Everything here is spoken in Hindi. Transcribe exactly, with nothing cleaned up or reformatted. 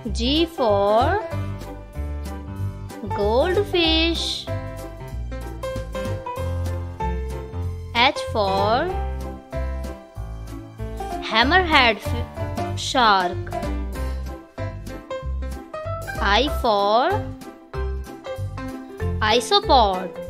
G for goldfish. H for hammerhead shark. I for isopod.